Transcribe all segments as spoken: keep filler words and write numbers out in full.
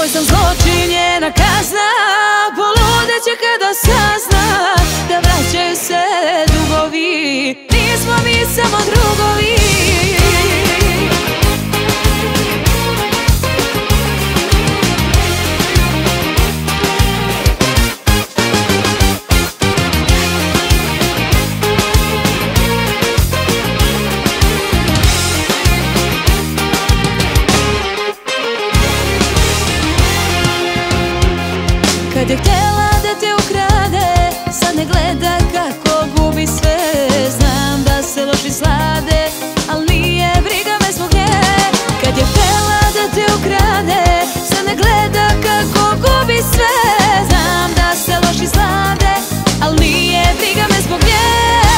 sam zločin, njena kazna. Poludeće kada sazna da vraćaju se dugovi. Nismo mi samo drugovi. Kad je htjela da te ukrade, sad ne gleda kako gubi sve. Znam da se loši slade, al nije briga me zbog nje. Kad je htjela da te ukrade, sad ne gleda kako gubi sve. Znam da se loši slade, al nije briga me zbog nje.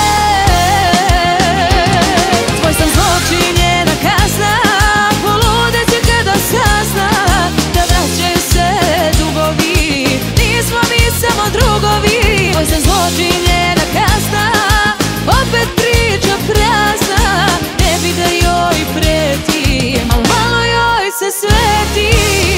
Tvoj sam zločin, njena kazna. Poludeće kada sazna da vraćaju se dugovi. Nismo mi samo drugovi. Tvoj sam zločin, njena kazna. Opet priča prazna. Ne bi da joj pretim, al malo joj se sveti.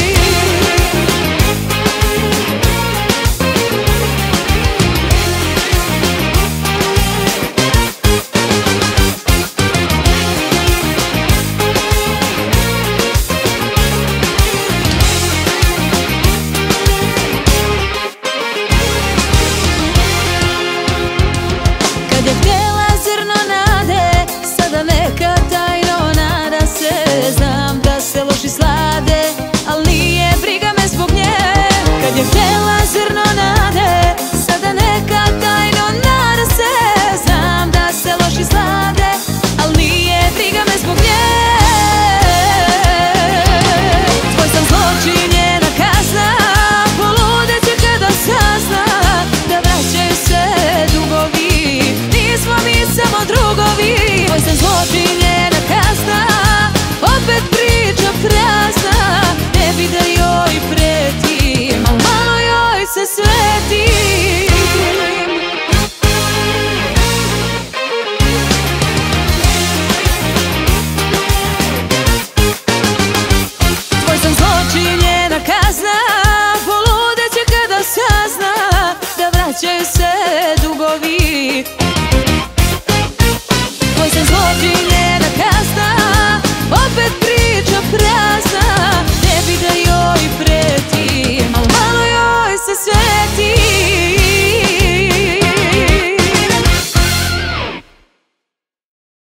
Kad je htjela zrno nade, sada neka tajno nada se. Znam da se loši slade, al nije briga me zbog nje. Kad je htjela zrno nade, sada neka tajno nada se. Znam da se loši slade, al nije briga me zbog nje. Tvoj sam zločin, njena kazna. Poludeće kada sazna da vraćaju se dugovi. Nismo mi samo drugovi. Tvoj sam zločin, njena kazna. Opet priča prazna. Ne bi da joj pretim, al malo joj se sveti. Tvoj sam zločin, njena kazna. Poludeće kada sazna da vraćaju se dugovi. Tvoj sam zločin,